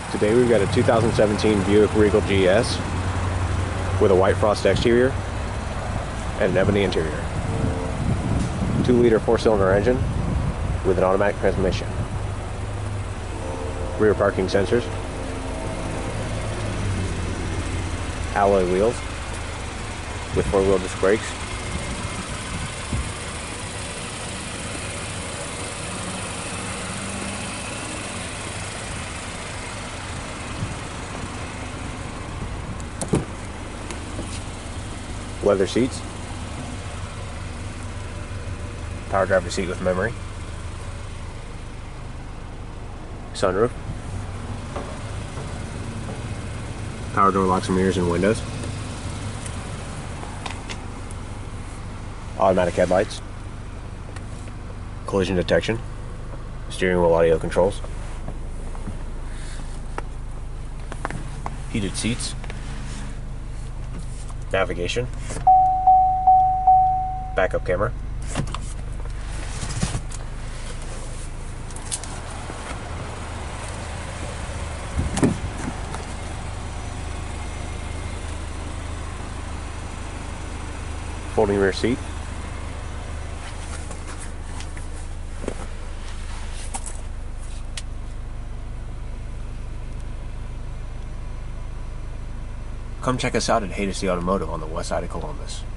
Today we've got a 2017 Buick Regal GS with a white frost exterior and an ebony interior. 2-liter 4-cylinder engine with an automatic transmission. Rear parking sensors. Alloy wheels with 4-wheel disc brakes. Leather seats. Power driver seat with memory. Sunroof. Power door locks and mirrors and windows. Automatic headlights. Collision detection. Steering wheel audio controls. Heated seats. Navigation. Backup camera. Folding rear seat. Come check us out at Haight Automotive on the west side of Columbus.